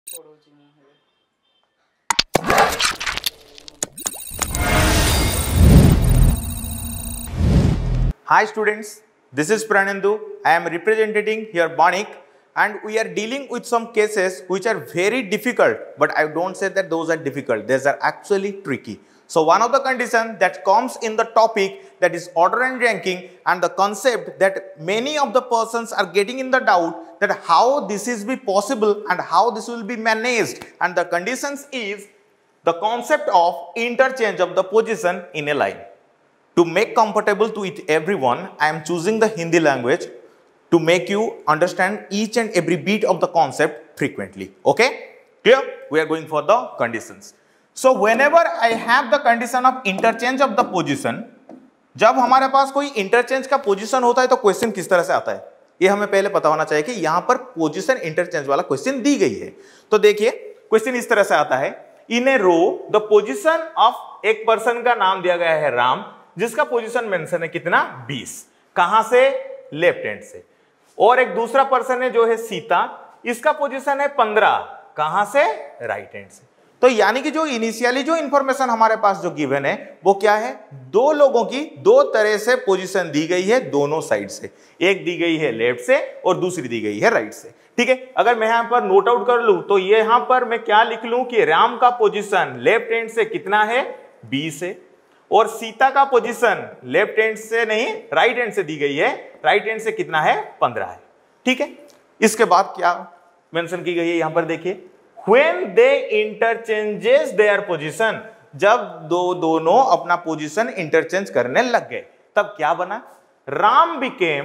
Hi students, this is Pranendu. I am representing here Banik and we are dealing with some cases which are very difficult, but I don't say that those are difficult, those are actually tricky. So one of the conditions that comes in the topic, that is order and ranking, and the concept that many of the persons are getting in the doubt that how this is be possible and how this will be managed, and the conditions is the concept of interchange of the position in a line. To make comfortable to it everyone, I am choosing the Hindi language to make you understand each and every bit of the concept frequently. Okay? Clear? We are going for the conditions. So whenever I have the condition of interchange of the position, जब हमारे पास कोई interchange का position होता है तो question किस तरह से आता है, ये हमें पहले पता होना चाहिए कि यहां पर पोजीशन इंटरचेंज वाला क्वेश्चन दी गई है। तो देखिए क्वेश्चन इस तरह से आता है, in a row the position of एक पर्सन का नाम दिया गया है राम, जिसका पोजीशन मेंशन है कितना 20, कहां से लेफ्ट हैंड से, और एक दूसरा पर्सन है जो है सीता, इसका पोजीशन है 15, कहां से राइट हैंड से। तो यानी कि जो इनिशियली जो इंफॉर्मेशन हमारे पास जो गिवन है वो क्या है, दो लोगों की दो तरह से पोजीशन दी गई है दोनों साइड से, एक दी गई है लेफ्ट से और दूसरी दी गई है राइट से। ठीक है, अगर मैं यहां पर नोट आउट कर लूं तो ये यहां पर मैं क्या लिख लूं कि राम का पोजीशन लेफ्ट हैंड से कितना है 20 है, और सीता का पोजीशन लेफ्ट हैंड से नहीं राइट हैंड से दी गई है, राइट हैंड से कितना है 15 है। ठीक है, इसके बाद क्या मेंशन की गई है यहां पर देखिए, when they interchanges their position, जब दोनों अपना पोजीशन इंटरचेंज करने लग गए तब क्या बना, Ram became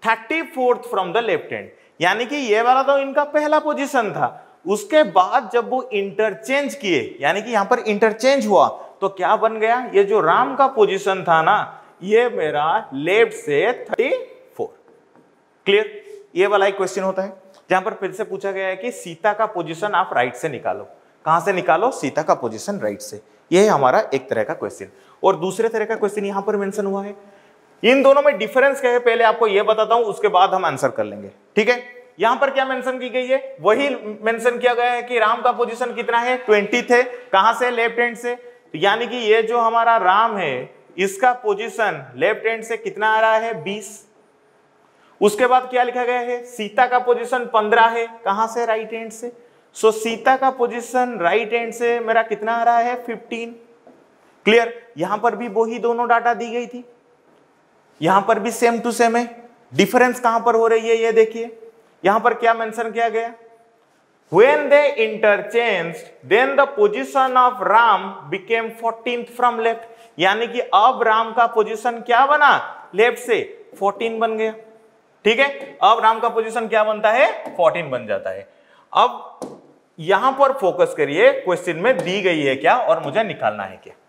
34th from the left hand, यानी कि ये वाला तो इनका पहला पोजीशन था, उसके बाद जब वो इंटरचेंज किए यानी कि यहां पर इंटरचेंज हुआ तो क्या बन गया, ये जो राम का पोजीशन था ना ये मेरा लेफ्ट से 34। क्लियर, ये वाला एक क्वेश्चन होता है जहां पर फिर से पूछा गया है कि सीता का पोजीशन आप राइट से निकालो, कहां से निकालो, सीता का पोजीशन राइट से। ये है हमारा एक तरह का क्वेश्चन, और दूसरे तरह का क्वेश्चन यहां पर मेंशन हुआ है। इन दोनों में डिफरेंस क्या है पहले आपको यह बताता हूं, उसके बाद हम आंसर कर लेंगे। ठीक है, यहां पर क्या मेंशन की गई है, वही मेंशन किया गया है कि राम का पोजीशन कितना है 20 थे, कहां से लेफ्ट हैंड से, यानी कि ये जो हमारा राम है इसका पोजीशन लेफ्ट हैंड से कितना आ रहा है 20। उसके बाद क्या लिखा गया है, सीता का पोजीशन 15 है, कहां से राइट हैंड से, सो सीता का पोजीशन राइट हैंड से मेरा कितना आ रहा है 15। क्लियर, यहां पर भी वही दोनों डाटा दी गई थी, यहां पर भी सेम टू सेम है, डिफरेंस कहां पर हो रही है ये देखिए, यहां पर क्या मेंशन किया गया, when they interchanged then the position of Ram became 14th from left, यानी कि अब राम का पोजीशन क्या बना, लेफ्ट से 14 बन गया। ठीक है, अब राम का पोजीशन क्या बनता है 14 बन जाता है। अब यहां पर फोकस करिए, क्वेश्चन में दी गई है क्या और मुझे निकालना है क्या।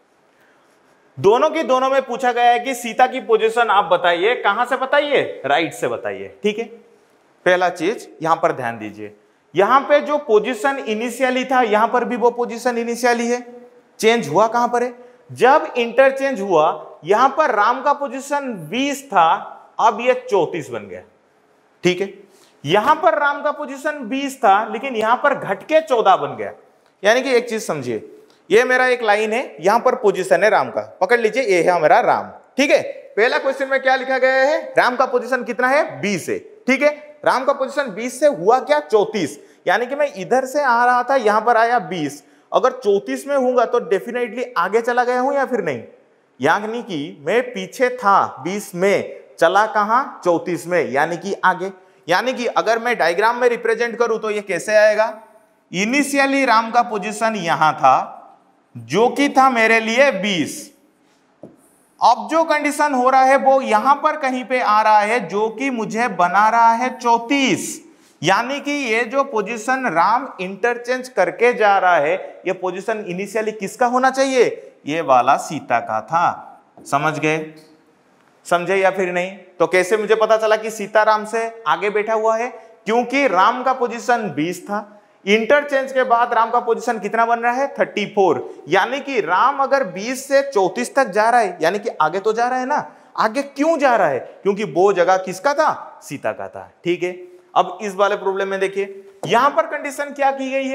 दोनों की दोनों में पूछा गया है कि सीता की पोजीशन आप बताइए, कहां से बताइए, राइट से बताइए। ठीक है, पहला चीज यहां पर ध्यान दीजिए, यहां पे जो पोजीशन इनिशियली था यहां पर भी वो पोजीशन इनिशियली है, चेंज हुआ कहां पर है, जब इंटरचेंज हुआ यहां पर राम का पोजीशन 20 था, अब ये 34 बन गया। ठीक है, यहां पर राम का पोजीशन 20 था लेकिन यहां पर घट के 14 बन गया। यानी कि एक चीज समझिए, ये मेरा एक लाइन है, यहां पर पोजीशन है राम का, पकड़ लीजिए ये है मेरा राम। ठीक है, पहला क्वेश्चन में क्या लिखा गया है, राम का पोजीशन कितना है 20 है। ठीक है, राम का पोजीशन 20 से हुआ क्या 34, यानी कि मैं इधर से आ रहा था यहां पर आया 20, अगर 34 में होगा तो डेफिनेटली आगे चला गया हूं या फिर नहीं, यानी कि मैं पीछे था 20 में, चला कहां 34 में, यानी कि आगे। यानी कि अगर मैं डायग्राम में रिप्रेजेंट करूं तो ये कैसे आएगा, इनिशियली राम का पोजीशन यहां था जो कि था मेरे लिए 20, अब जो कंडीशन हो रहा है वो यहां पर कहीं पे आ रहा है जो कि मुझे बना रहा है 34, यानी कि ये जो पोजीशन राम इंटरचेंज करके जा रहा है ये पोजीशन इनिशियली किसका होना चाहिए, ये वाला सीता का था। समझ गए, समझे या फिर नहीं। तो कैसे मुझे पता चला कि सीता राम से आगे बैठा हुआ है, क्योंकि राम का पोजीशन 20 था, इंटरचेंज के बाद राम का पोजीशन कितना बन रहा है 34, यानी कि राम अगर 20 से 34 तक जा रहा है यानी कि आगे तो जा रहा है ना। आगे क्यों जा रहा है, क्योंकि वो जगह किसका था, सीता का था। ठीक है, अब इस वाले प्रॉब्लम में देखिए यहां पर कंडीशन क्या की गई है,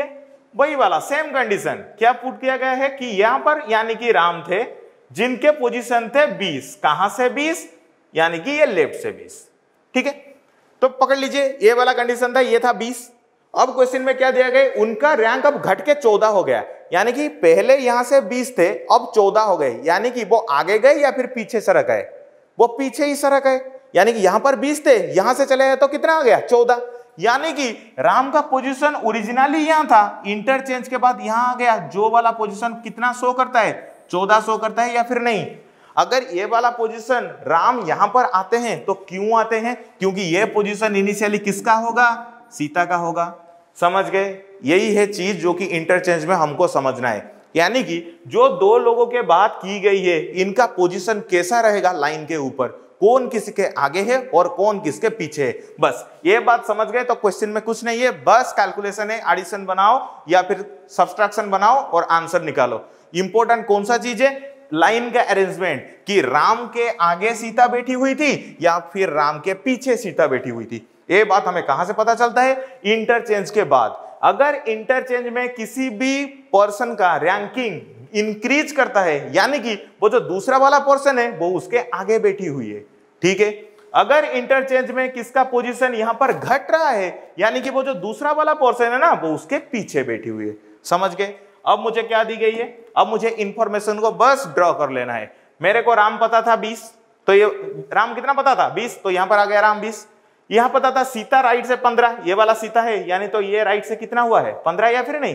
वही वाला सेम कंडीशन क्या पुट किया गया है कि यहां पर यानी कि राम थे जिनके पोजीशन थे 20, कहां से 20, यानी कि ये लेफ्ट से 20। ठीक है, तो पकड़ लीजिए ये वाला कंडीशन था, ये था 20। अब क्वेश्चन में क्या दिया गया, उनका रैंक अब घट के 14 हो गया, यानी कि पहले यहां से 20 थे अब 14 हो गए, यानी कि वो आगे गए या फिर पीछे सरक आए, वो पीछे ही सरक आए, यानी कि यहां पर 20 थे यहां से चले गए तो कितना आ गया 14, यानी कि राम का पोजीशन ओरिजिनली यहां था, इंटरचेंज के बाद यहां आ गया, जो वाला पोजीशन कितना शो करता है 14 शो करता है या फिर नहीं। अगर ये वाला पोजीशन राम यहां पर आते हैं तो क्यों आते हैं, क्योंकि ये पोजीशन इनिशियली किसका होगा, सीता का होगा। समझ गए, यही है चीज जो कि इंटरचेंज में हमको समझना है, यानी कि जो दो लोगों के बात की गई है इनका पोजीशन कैसा रहेगा लाइन के ऊपर, कौन किसके आगे है और कौन किसके पीछे है, बस ये बात समझ गए तो क्वेश्चन में कुछ नहीं है, बस कैलकुलेशन है, एडिशन बनाओ या फिर सब्सट्रैक्शन बनाओ और आंसर निकालो। इंपॉर्टेंट कौन सा चीज है, लाइन का अरेंजमेंट, कि राम के आगे सीता बैठी हुई थी या फिर राम के पीछे सीता बैठी हुई थी। ये बात हमें कहां से पता चलता है, इंटरचेंज के बाद। अगर इंटरचेंज में किसी भी पर्सन का रैंकिंग इंक्रीज करता है, यानी कि वो जो दूसरा वाला पर्सन है वो उसके आगे बैठी हुई है। ठीक है, अगर इंटरचेंज में किसका पोजीशन यहां पर घट रहा है, यानी कि वो जो दूसरा वाला पर्सन है ना वो उसके पीछे बैठी हुई है। समझ गए, अब मुझे क्या दी गई है, अब मुझे इंफॉर्मेशन को बस ड्रॉ कर लेना है। मेरे को राम पता था 20, तो ये राम कितना पता था 20, तो यहां पर आ गया राम 20। यहां पता था सीता राइट से 15, ये वाला सीता है, यानी तो ये राइट से कितना हुआ है 15 या फिर नहीं,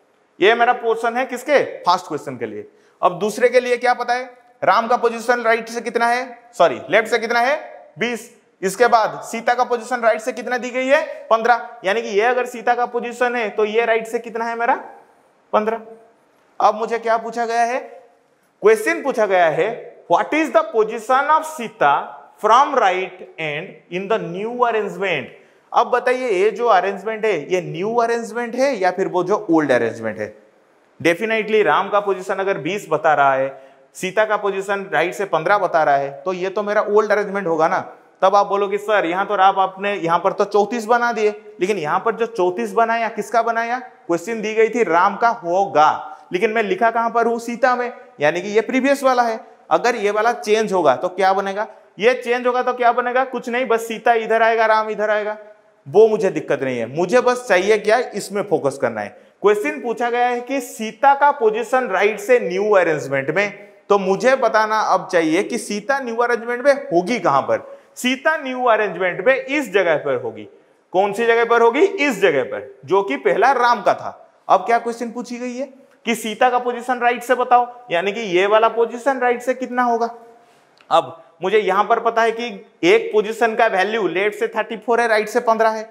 ये मेरा पोर्शन है किसके, फर्स्ट क्वेश्चन के लिए। अब दूसरे के लिए क्या पता है, राम का पोजीशन राइट से कितना है, सॉरी लेफ्ट से कितना है 20, इसके बाद सीता का पोजीशन राइट से कितना दी गई है 15, यानी कि ये अगर सीता का पोजीशन है तो ये राइट से कितना है मेरा 15। अब मुझे क्या पूछा गया है, क्वेश्चन पूछा गया है what is the position of Sita from right end in the new arrangement. अब बताइए ये जो अरेंजमेंट है ये न्यू अरेंजमेंट है या फिर वो जो ओल्ड अरेंजमेंट है। डेफिनेटली राम का पोजीशन अगर 20 बता रहा है, सीता का पोजीशन राइट से 15 बता रहा है, तो ये तो मेरा ओल्ड अरेंजमेंट होगा ना। तब आप बोलोगे सर यहाँ तो राम आपने यहाँ पर तो 34 बना दिए, लेकिन यहाँ पर जो 34 बनाया किसका बनाया, क्वेश्चन दी गई थी राम का होगा, लेकिन मैं लिखा कहां पर हूं सीता में, यानी कि ये प्रीवियस वाला है। अगर ये वाला चेंज होगा तो क्या बनेगा, ये चेंज होगा तो क्या बनेगा, कुछ नहीं, बस सीता इधर आएगा राम इधर आएगा, वो मुझे दिक्कत नहीं है, मुझे बस चाहिए क्या, इसमें फोकस करना है। क्वेश्चन पूछा गया है कि सीता का पोजीशन राइट से न्यू अरेंजमेंट में, तो मुझे बताना अब चाहिए कि सीता न्यू अरेंजमेंट में होगी कहां पर। सीता न्यू अरेंजमेंट में इस जगह पर होगी। कौन सी जगह पर होगी, इस जगह पर, जो कि पहला राम का था। अब क्या क्वेश्चन पूछी गई है कि सीता का पोजीशन राइट से बताओ, यानी कि ये वाला पोजीशन राइट से कितना होगा। अब मुझे यहां पर पता है कि एक पोजीशन का वैल्यू लेफ्ट से 34 है, राइट से 15 है।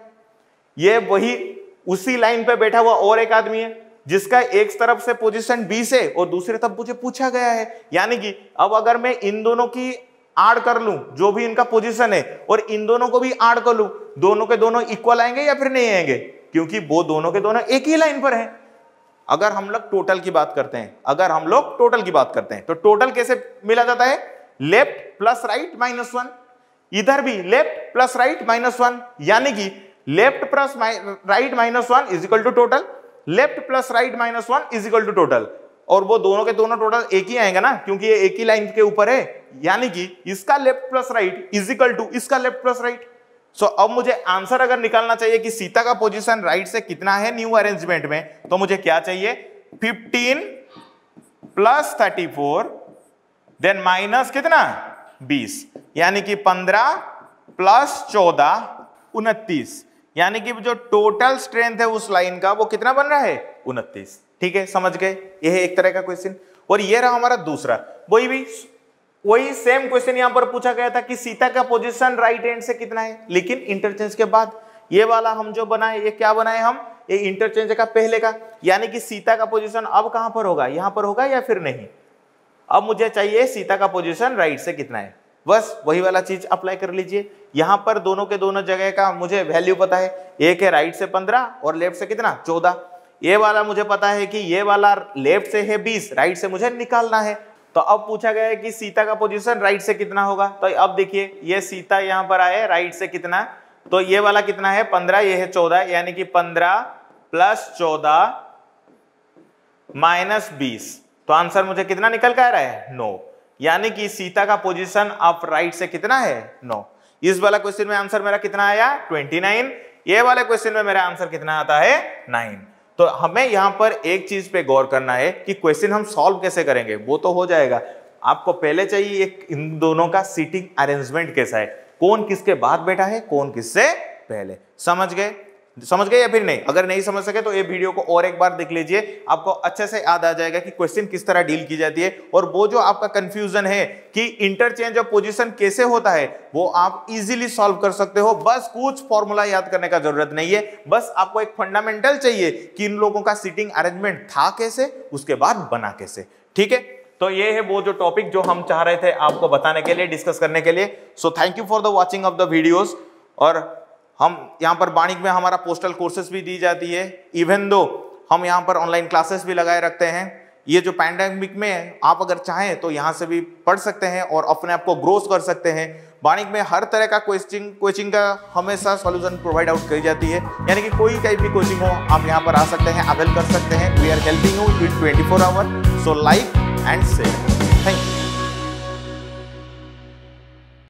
ये वही उसी लाइन पे बैठा हुआ और एक आदमी है जिसका एक तरफ से पोजीशन 20 है और दूसरी तरफ मुझे पूछा गया है, यानी कि अब अगर मैं इन दोनों की ऐड कर लूं जो भी इनका पोजीशन है और इन दोनों को भी ऐड कर लूं, दोनों के दोनों इक्वल आएंगे या फिर नहीं आएंगे, क्योंकि वो दोनों के दोनों एक ही लाइन पर है। अगर हम लोग टोटल की बात करते हैं, अगर हम लोग टोटल की बात करते हैं तो टोटल कैसे मिला जाता है, लेफ्ट प्लस राइट माइनस 1, इधर भी लेफ्ट प्लस राइट माइनस 1, यानी कि left plus right minus 1 is equal to total, left plus right minus 1 is equal to total, और वो दोनों के दोनों टोटल एक ही आएंगे ना, क्योंकि ये एक ही लाइन के ऊपर है, यानी कि इसका left plus right is equal to इसका लेफ्ट प्लस राइट। सो अब मुझे आंसर अगर निकालना चाहिए कि सीता का पोजीशन राइट से कितना है न्यू अरेंजमेंट में, तो मुझे क्या चाहिए 15 प्लस 34 देन माइनस कितना 20, यानी कि 15 प्लस 14 29, यानी कि जो टोटल स्ट्रेंथ है उस लाइन का वो कितना बन रहा है 29। ठीक है, समझ गए, यह है एक तरह का क्वेश्चन। और ये रहा हमारा दूसरा, वही सेम क्वेश्चन यहां पर पूछा गया था कि सीता का पोजीशन राइट हैंड से कितना है, लेकिन इंटरचेंज के बाद ये वाला हम जो बनाए, ये क्या बनाए हम, ये इंटरचेंज का पहले का, यानी कि सीता का पोजीशन अब कहां पर होगा, यहां पर होगा या फिर नहीं। अब मुझे चाहिए सीता का पोजीशन राइट से कितना है, बस वही वाला चीज अप्लाई कर लीजिए। यहां पर दोनों के दोनों जगह का मुझे वैल्यू पता है, एक है राइट से 15 और लेफ्ट से कितना 14। ये वाला मुझे पता है कि ये वाला लेफ्ट से है 20, राइट से मुझे निकालना है। तो अब पूछा गया है कि सीता का पोजीशन राइट से कितना होगा, तो अब देखिए ये सीता यहां पर आए राइट से कितना, तो ये वाला कितना है 15, ये है 14, यानी कि 15 प्लस 14 -20, तो आंसर मुझे कितना निकल कर आ रहा है 9, यानी कि सीता का पोजीशन अप राइट से कितना है 9। इस वाला क्वेश्चन में आंसर मेरा कितना आया 29, ये वाले क्वेश्चन में मेरा आंसर कितना आता है 9। तो हमें यहां पर एक चीज पे गौर करना है कि क्वेश्चन हम सॉल्व कैसे करेंगे, वो तो हो जाएगा, आपको पहले चाहिए एक इन दोनों का सीटिंग अरेंजमेंट कैसा है, कौन किसके बाद बैठा है, कौन किससे पहले। समझ गए या फिर नहीं? अगर नहीं समझ सके तो ये वीडियो को और एक बार देख लीजिए, आपको अच्छे से याद आ जाएगा कि क्वेश्चन किस तरह डील की जाती है। और वो जो आपका कंफ्यूजन है कि इंटरचेंज ऑफ पोजीशन कैसे होता है, वो आप इजीली सॉल्व कर सकते हो। बस कुछ फॉर्मूला याद करने का जरूरत नहीं है, बस आपको एक फंडामेंटल चाहिए कि इन लोगों का सीटिंग अरेंजमेंट था कैसे, उसके बाद बना कैसे। ठीक है, तो ये है वो जो टॉपिक जो हम चाह रहे थे आपको बताने के लिए, डिस्कस करने के लिए। So thank you for the watching of the videos. और हम यहाँ पर बाणिक में हमारा पोस्टल कोर्सेज भी दी जाती है, इवन दो हम यहाँ पर ऑनलाइन क्लासेस भी लगाए रखते हैं। ये जो पैंडेमिक में आप अगर चाहें तो यहाँ से भी पढ़ सकते हैं और अपने आप को ग्रोथ कर सकते हैं। बाणिक में हर तरह का कोचिंग का हमेशा सॉल्यूशन प्रोवाइड आउट करी जाती है, यानी कि कोई टाइप की कोचिंग हो आप यहाँ पर आ सकते हैं, अवेल कर सकते हैं। We are helping you in 24 hour. So like and share. Thank you.